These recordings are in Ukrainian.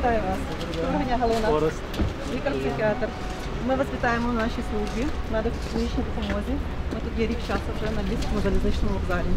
Вітаю вас. Доброго дня, Галина. Лікар-психіатр. Ми вас вітаємо в нашій службі, медико-психологічній допомозі. Ми тут є рік часу вже на Львівському залізничному вокзалі.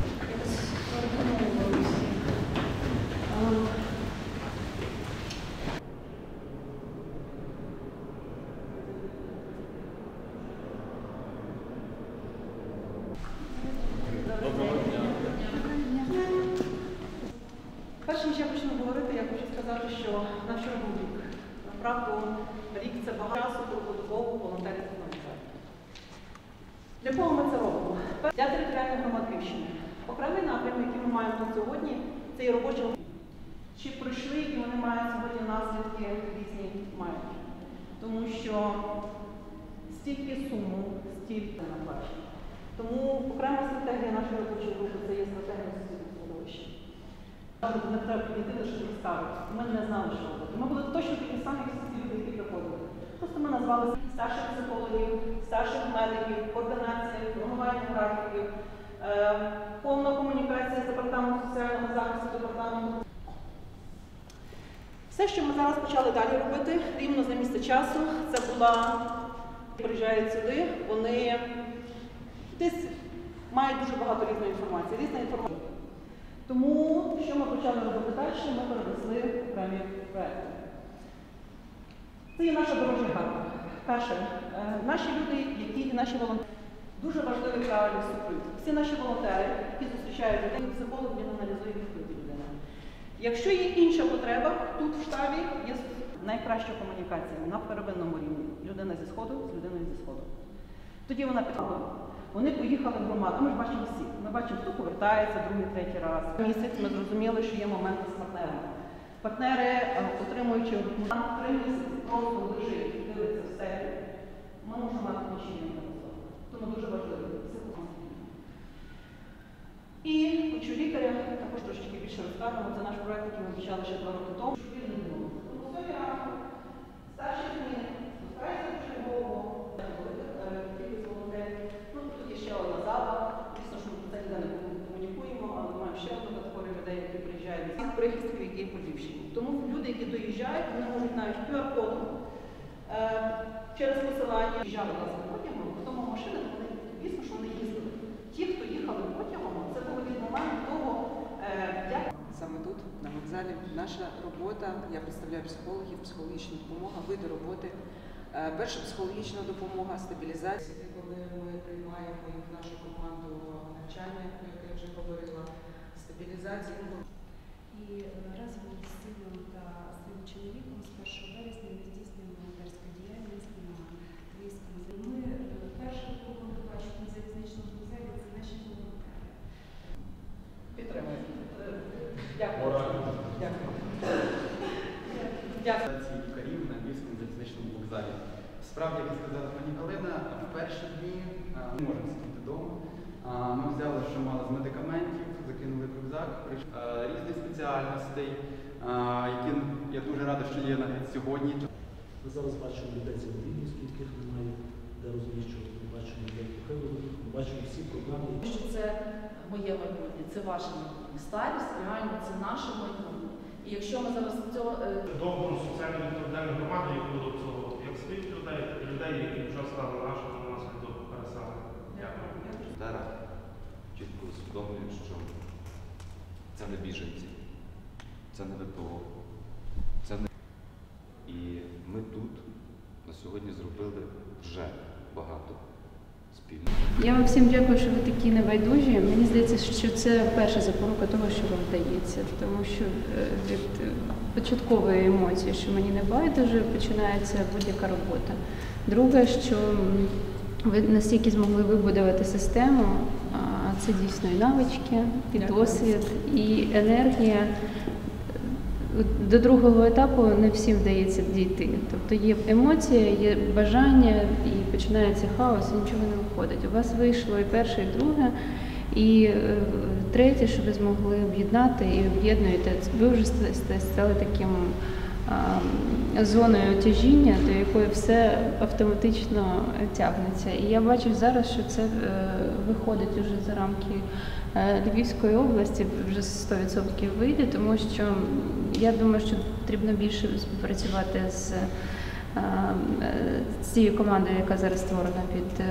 Перш ніж я почну говорити, я хочу сказати, що на вчора був рік. Направду, рік – це багато часу, круглодобово, волонтерів та волонтерів. Для кого ми це робимо? Для територіальних громад Львівщини. Окремий напрям, який ми маємо тут сьогодні, це є робоча група. Чи пройшли, і вони мають сьогодні наслідки різні мають. Тому що стільки суму, стільки на бачу. Тому окрема стратегія нашої робочої групи – це є стратегія суспільного середовища. Не треба підійти, лише розставити. Ми не знали, що робити. Ми були точно такі самі, як всі люди, які приходили. Просто ми назвали старших психологів, старших медиків, координація, формування графіків, повна комунікація з департаментом соціального захисту, департаментом. Все, що ми зараз почали далі робити, рівно за місце часу, це була, приїжджають сюди, вони десь мають дуже багато різної інформації, різна інформація. Тому, що ми почали робити далі, ми перенесли окремі проекти. Це є наша дорожня карта. Перше, наші люди, які наші волонтери, дуже важливий правильний супровід. Всі наші волонтери, які зустрічають людей, психолог, він аналізує відповіді людини. Якщо є інша потреба, тут в штабі є найкраща комунікація на первинному рівні. Людина зі Сходу з людиною зі Сходу. Тоді вона підходила. Вони поїхали в громаду. Ми ж бачимо всіх. Ми бачимо, хто повертається другий, третій раз. Місяць ми зрозуміли, що є моменти з партнерами. Партнери, отримуючи 3 місяці, просто лежить, дивиться в стелі. Ми можемо мати нічого не високо. Тому дуже важливо психологічно. І хочу лікаря, також трошки більше розкажемо. Це наш проєкт, який ми почали ще 2 роки тому. Тому сьогодні ранку старші зміни спускаються дуже довго. Тут є ще одна зала. Звісно, що ми про це ніде не комунікуємо, але маємо ще одну категорію людей, які приїжджають з всіх прихистків, які є по Львівщині. Тому люди, які доїжджають, вони можуть навіть QR-кодом через посилання їжджали власне потягом, потім машини, вони, звісно, що вони їздили. Ті, хто їхали потягом, це було від моменту того, як... Саме тут, на вокзалі, наша робота, я представляю психологів, психологічна допомога, види роботи. Перша психологічна допомога, стабілізація, коли ми приймаємо їх в нашу команду навчання, про яке я вже говорила, стабілізація. І разом з сином та своїм чоловіком з 1 вересня ми здійснюємо волонтерську діяльність на Львівському залізничному. Ми перше, кого ми бачимо на залізничному вокзалі, це наші волонтери. Підтримуємо. Дякую. Дякую. Дякую. Лікарів на Львівському залізничному вокзалі. Справді, як сказала пані Галина, в перші дні ми можемо сидіти вдома. Ми взяли, що мало з медикаментів, закинули в рюкзак, різних спеціальностей, які я дуже радий, що є навіть сьогодні. Ми зараз бачимо людей цивільних, яких немає, де розміщувати. Ми бачимо людей похилих, ми бачимо всі проблеми. Що це моє майбутнє, це ваше майбутнє. Старість, реально, це наше майбутнє. І якщо ми зараз цього... Добру соціальну відповідальну громаду, яку до цього, як своїх людей, які вже стали нашими наслідок переселення. Дякую. Зараз чітко усвідомлюють, що це не біженці, це не ВПО, це не... І ми тут на сьогодні зробили вже багато спільно. Я вам всім дякую, що ви такі небайдужі. Мені здається, що це перша запорука того, що вам вдається. Тому що від початкової емоції, що мені не байдуже, починається будь-яка робота. Друге, що ви настільки змогли вибудувати систему, це дійсно і навички, і досвід, і енергія. До другого етапу не всім вдається дійти. Тобто є емоція, є бажання, і починається хаос, і нічого не виходить. У вас вийшло і перше, і друге, і третє, що ви змогли об'єднати і об'єднуєте. Ви вже стали таким зоною тяжіння, до якої все автоматично тягнеться. І я бачу зараз, що це виходить вже за рамки Львівської області, вже 100% вийде, тому що я думаю, що потрібно більше співпрацювати з цією командою, яка зараз створена під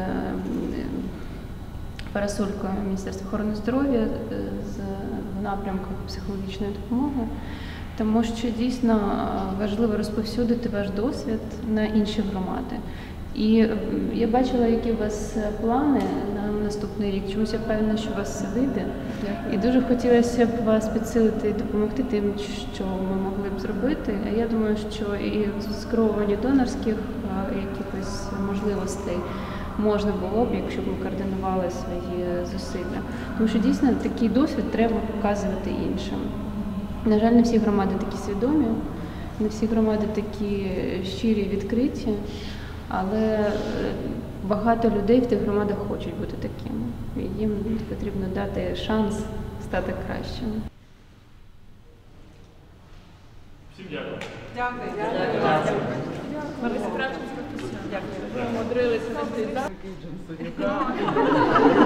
парасолькою Міністерства охорони здоров'я в напрямку психологічної допомоги. Тому що дійсно важливо розповсюдити ваш досвід на інші громади. І я бачила, які у вас плани на наступний рік. Чомусь я впевнена, що у вас все вийде. І дуже хотілося б вас підсилити і допомогти тим, що ми могли б зробити. А я думаю, що і скеровування донорських якихось можливостей можна було б, якщо б ми координували свої зусилля. Тому що дійсно такий досвід треба показувати іншим. На жаль, не всі громади такі свідомі, не всі громади такі щирі і відкриті, але багато людей в тих громадах хочуть бути такими. І їм потрібно дати шанс стати кращими. Всім дякую. Дякую. Дякую. Дякую. Дякую.